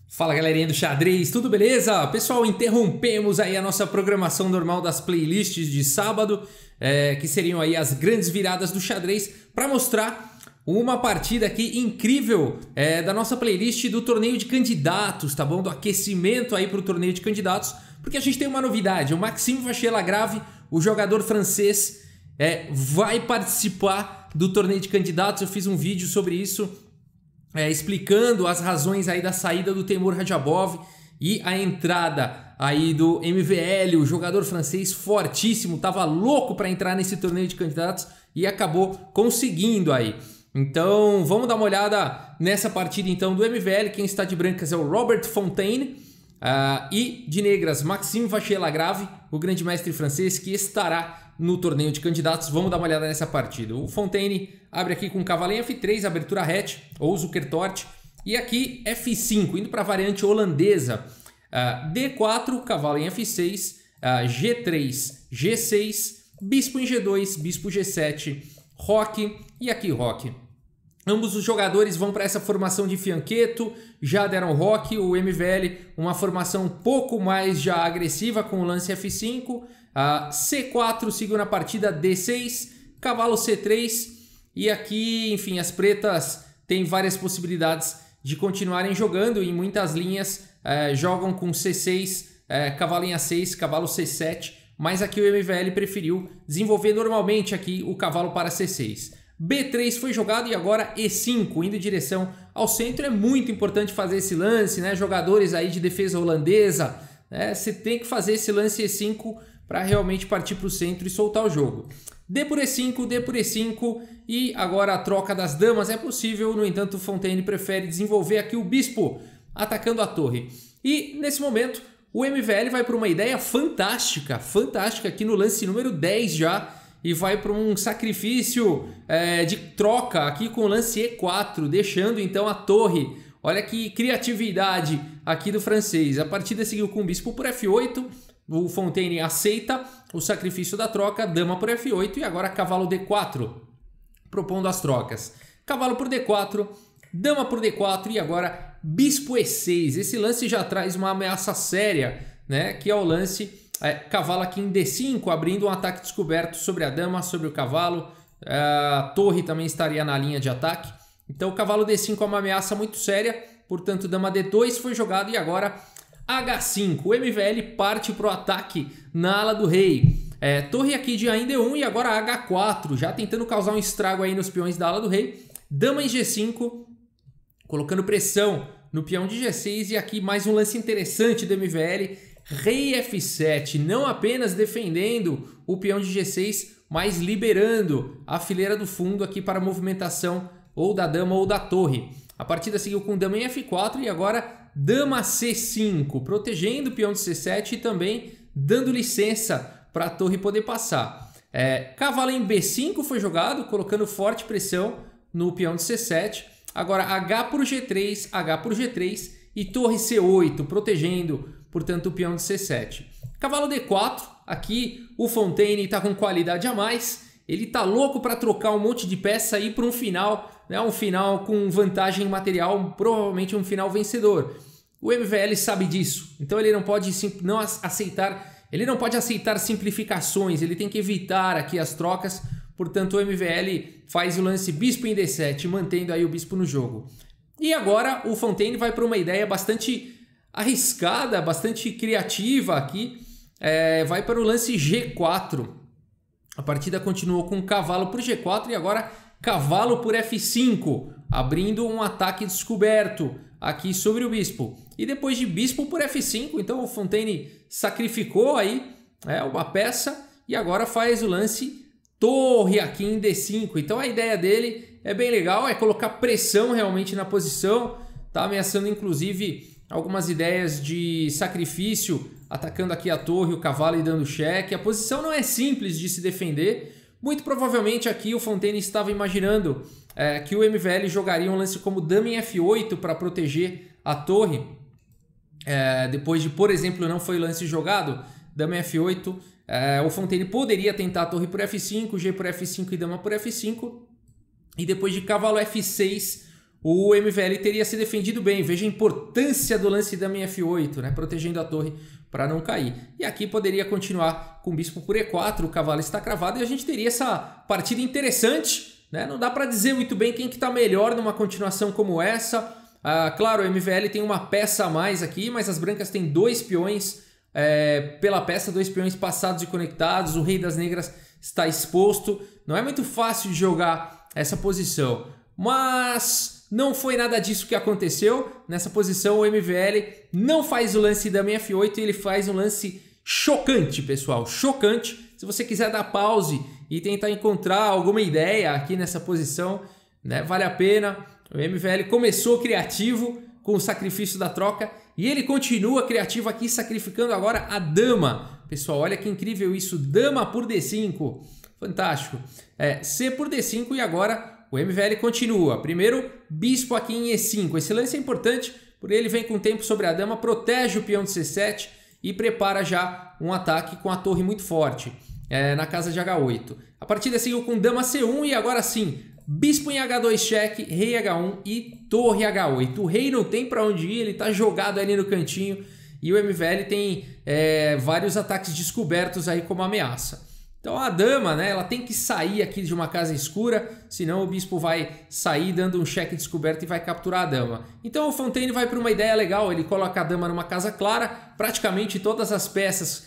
Fala galerinha do xadrez, tudo beleza? Pessoal, interrompemos aí a nossa programação normal das playlists de sábado, que seriam aí as grandes viradas do xadrez, para mostrar uma partida aqui incrível da nossa playlist do torneio de candidatos, tá bom? Do aquecimento aí para o torneio de candidatos, porque a gente tem uma novidade, o Maxime Vachier-Lagrave, o jogador francês, vai participar do torneio de candidatos. Eu fiz um vídeo sobre isso, explicando as razões aí da saída do Temur Radjabov e a entrada aí do MVL, o jogador francês fortíssimo, tava louco para entrar nesse torneio de candidatos e acabou conseguindo aí. Então vamos dar uma olhada nessa partida então do MVL. Quem está de brancas é o Robert Fontaine e de negras Maxime Vachier-Lagrave, o grande mestre francês que estará no torneio de candidatos. Vamos dar uma olhada nessa partida. O Fontaine abre aqui com cavalo em F3, abertura hatch ou Zukertort, e aqui F5, indo para a variante holandesa. D4, cavalo em F6, G3, G6, bispo em G2, bispo G7, roque e aqui roque. Ambos os jogadores vão para essa formação de fianqueto, já deram roque, o MVL uma formação um pouco mais já agressiva com o lance F5, C4 seguiu na partida D6, cavalo C3 e aqui, enfim, as pretas têm várias possibilidades de continuarem jogando. Em muitas linhas jogam com C6, cavalo em A6, cavalo C7, mas aqui o MVL preferiu desenvolver normalmente aqui o cavalo para C6. B3 foi jogado e agora E5, indo em direção ao centro. É muito importante fazer esse lance, né? Jogadores aí de defesa holandesa, você tem que fazer esse lance E5 para realmente partir para o centro e soltar o jogo. D por E5, D por E5 e agora a troca das damas é possível. No entanto, o Fontaine prefere desenvolver aqui o bispo atacando a torre. E nesse momento o MVL vai para uma ideia fantástica, aqui no lance número 10 já, e vai para um sacrifício de troca aqui com o lance E4, deixando então a torre. Olha que criatividade aqui do francês. A partida seguiu com o bispo por F8, o Fontaine aceita o sacrifício da troca, dama por F8 e agora cavalo D4, propondo as trocas. Cavalo por D4, dama por D4 e agora bispo E6. Esse lance já traz uma ameaça séria, né? Que é o lance cavalo aqui em D5, abrindo um ataque descoberto sobre a dama, sobre o cavalo. A torre também estaria na linha de ataque. Então o cavalo D5 é uma ameaça muito séria, portanto dama D2 foi jogado e agora H5. O MVL parte para o ataque na ala do rei. Torre aqui de A em D1 e agora H4, já tentando causar um estrago aí nos peões da ala do rei. Dama em G5, colocando pressão no peão de G6 e aqui mais um lance interessante do MVL. Rei F7, não apenas defendendo o peão de G6, mas liberando a fileira do fundo aqui para a movimentação ou da dama ou da torre. A partida seguiu com dama em F4 e agora dama C5, protegendo o peão de C7 e também dando licença para a torre poder passar. Cavalo em B5 foi jogado, colocando forte pressão no peão de C7. Agora H por G3, H por G3 e torre C8, protegendo, portanto, o peão de C7. Cavalo D4, aqui o Fontaine está com qualidade a mais. Ele está louco para trocar um monte de peça e ir para um final, né? Um final com vantagem material, provavelmente um final vencedor. O MVL sabe disso, então ele não pode aceitar simplificações, ele tem que evitar aqui as trocas. Portanto, o MVL faz o lance bispo em D7, mantendo aí o bispo no jogo. E agora o Fontaine vai para uma ideia bastante arriscada, bastante criativa aqui. Vai para o lance G4. A partida continuou com cavalo por G4 e agora cavalo por F5, abrindo um ataque descoberto aqui sobre o bispo. E depois de bispo por F5, então o Fontaine sacrificou aí uma peça e agora faz o lance torre aqui em D5. Então a ideia dele é bem legal, é colocar pressão realmente na posição. Tá ameaçando inclusive algumas ideias de sacrifício, atacando aqui a torre, o cavalo e dando cheque. A posição não é simples de se defender. Muito provavelmente aqui o Fontaine estava imaginando que o MVL jogaria um lance como dama em F8 para proteger a torre. Depois de, por exemplo, não foi o lance jogado, dama em F8, o Fontaine poderia tentar a torre por F5, G por F5 e dama por F5. E depois de cavalo F6, o MVL teria se defendido bem. Veja a importância do lance dama em F8, né? Protegendo a torre para não cair. E aqui poderia continuar com o bispo por E4, o cavalo está cravado e a gente teria essa partida interessante, né? Não dá para dizer muito bem quem que está melhor numa continuação como essa. Claro, o MVL tem uma peça a mais aqui, mas as brancas têm 2 peões pela peça, 2 peões passados e conectados. O rei das negras está exposto. Não é muito fácil de jogar essa posição, mas não foi nada disso que aconteceu. Nessa posição o MVL não faz o lance dama em F8, ele faz um lance chocante, pessoal, chocante. Se você quiser dar pause e tentar encontrar alguma ideia aqui nessa posição, né, vale a pena. O MVL começou criativo com o sacrifício da troca e ele continua criativo aqui, sacrificando agora a dama. Pessoal, olha que incrível isso, dama por D5, fantástico. C por D5 e agora o MVL continua. Primeiro, bispo aqui em E5. Esse lance é importante porque ele vem com tempo sobre a dama, protege o peão de C7 e prepara já um ataque com a torre muito forte na casa de H8. A partida seguiu com dama C1 e agora sim, bispo em H2 cheque, rei H1 e torre H8. O rei não tem para onde ir, ele está jogado ali no cantinho e o MVL tem vários ataques descobertos aí como ameaça. Então a dama, né, ela tem que sair aqui de uma casa escura, senão o bispo vai sair dando um cheque descoberto e vai capturar a dama. Então o Fontaine vai para uma ideia legal, ele coloca a dama numa casa clara, praticamente todas as peças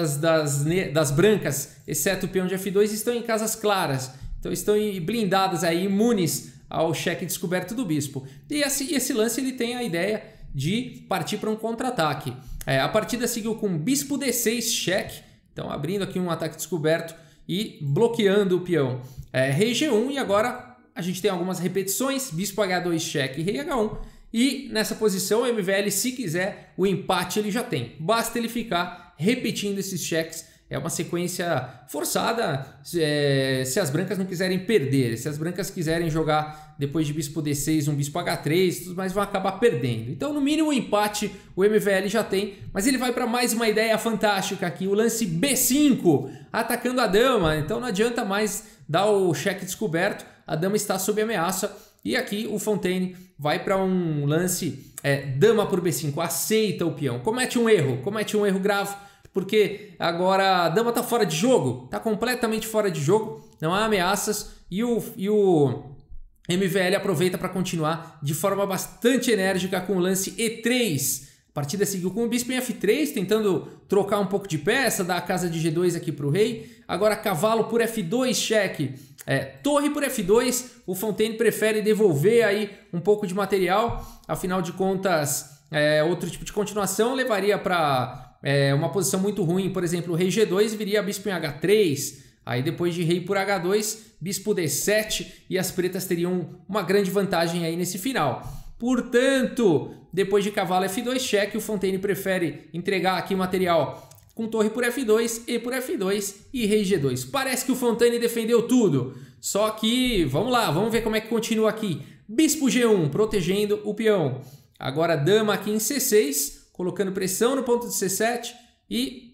das brancas, exceto o peão de F2, estão em casas claras. Então estão blindadas aí, imunes ao cheque descoberto do bispo. E esse lance ele tem a ideia de partir para um contra-ataque. A partida seguiu com bispo D6 cheque. Então abrindo aqui um ataque descoberto e bloqueando o peão. Rei G1 e agora a gente tem algumas repetições. Bispo H2 cheque, rei H1. E nessa posição o MVL, se quiser, o empate ele já tem. Basta ele ficar repetindo esses cheques. É uma sequência forçada se as brancas não quiserem perder. Se as brancas quiserem jogar depois de bispo D6 um bispo H3, tudo mais vão acabar perdendo. Então no mínimo o empate o MVL já tem, mas ele vai para mais uma ideia fantástica aqui, o lance B5, atacando a dama. Então não adianta mais dar o cheque descoberto, a dama está sob ameaça. E aqui o Fontaine vai para um lance dama por B5, aceita o peão, comete um erro grave, porque agora a dama está fora de jogo, está completamente fora de jogo, não há ameaças e o MVL aproveita para continuar de forma bastante enérgica com o lance E3. A partida seguiu com o bispo em F3, tentando trocar um pouco de peça, dar a casa de G2 aqui para o rei. Agora cavalo por F2 cheque, torre por F2, o Fontaine prefere devolver aí um pouco de material, afinal de contas outro tipo de continuação levaria para uma posição muito ruim, por exemplo, o rei G2 viria bispo em H3, aí depois de rei por H2, bispo D7 e as pretas teriam uma grande vantagem aí nesse final. Portanto, depois de cavalo F2 cheque, o Fontaine prefere entregar aqui material com torre por F2, E por F2 e rei G2. Parece que o Fontaine defendeu tudo, só que vamos lá, vamos ver como é que continua aqui. Bispo G1 protegendo o peão, agora dama aqui em C6, colocando pressão no ponto de C7 e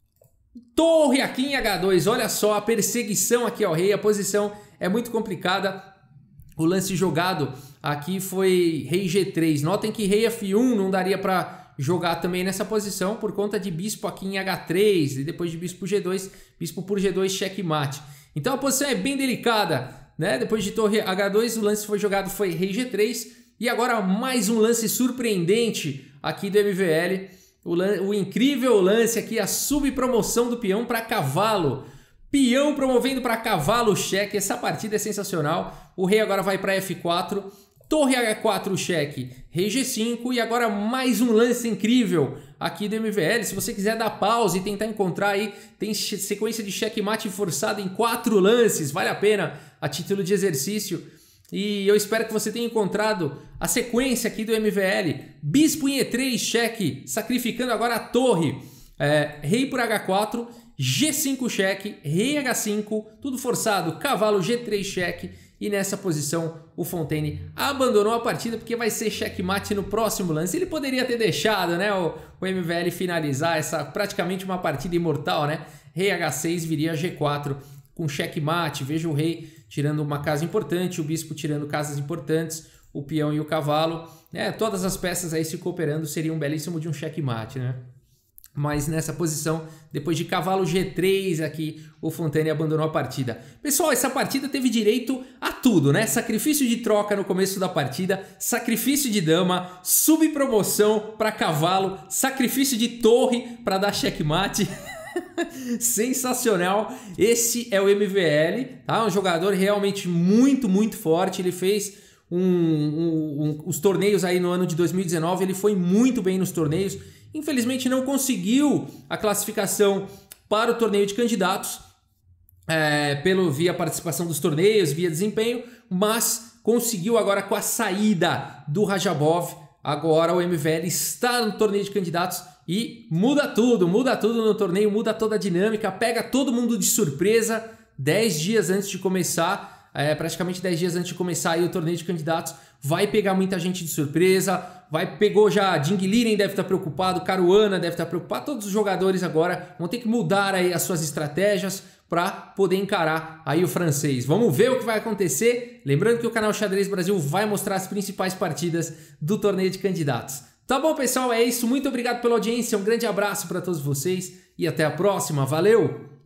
torre aqui em H2. Olha só a perseguição aqui ao rei, a posição é muito complicada. O lance jogado aqui foi rei G3. Notem que rei F1 não daria para jogar também nessa posição por conta de bispo aqui em H3 e depois de bispo G2, bispo por G2 checkmate. Então a posição é bem delicada, né? Depois de torre H2 o lance foi jogado foi rei G3 e agora mais um lance surpreendente aqui do MVL, o incrível lance aqui, a subpromoção do peão para cavalo. Peão promovendo para cavalo cheque, essa partida é sensacional. O rei agora vai para F4, torre H4 cheque, rei G5 e agora mais um lance incrível aqui do MVL. Se você quiser dar pausa e tentar encontrar aí, tem sequência de checkmate forçada em 4 lances, vale a pena a título de exercício. E eu espero que você tenha encontrado a sequência aqui do MVL. Bispo em E3 cheque, sacrificando agora a torre. Rei por H4, G5 cheque, rei H5, tudo forçado, cavalo G3 cheque. E nessa posição o Fontaine abandonou a partida porque vai ser checkmate no próximo lance. Ele poderia ter deixado, né, o MVL finalizar essa praticamente uma partida imortal, né? Rei H6 viria G4 com checkmate. Veja o rei tirando uma casa importante, o bispo tirando casas importantes, o peão e o cavalo. Todas as peças aí se cooperando seria um belíssimo de um checkmate, né? Mas nessa posição, depois de cavalo G3 aqui, o Fontane abandonou a partida. Pessoal, essa partida teve direito a tudo, né? Sacrifício de troca no começo da partida, sacrifício de dama, subpromoção para cavalo, sacrifício de torre para dar checkmate. Sensacional. Esse é o MVL, tá? Um jogador realmente muito, muito forte. Ele fez os torneios aí no ano de 2019, ele foi muito bem nos torneios. Infelizmente não conseguiu a classificação para o torneio de candidatos via participação dos torneios, via desempenho, mas conseguiu agora com a saída do Rajabov. Agora o MVL está no torneio de candidatos e muda tudo no torneio, muda toda a dinâmica, pega todo mundo de surpresa 10 dias antes de começar, praticamente 10 dias antes de começar aí o torneio de candidatos. Vai pegar muita gente de surpresa, pegou já, Ding Liren deve estar preocupado, Caruana deve estar preocupado, todos os jogadores agora vão ter que mudar aí as suas estratégias para poder encarar aí o francês. Vamos ver o que vai acontecer, lembrando que o canal Xadrez Brasil vai mostrar as principais partidas do torneio de candidatos. Tá bom, pessoal, é isso, muito obrigado pela audiência, um grande abraço para todos vocês e até a próxima, valeu!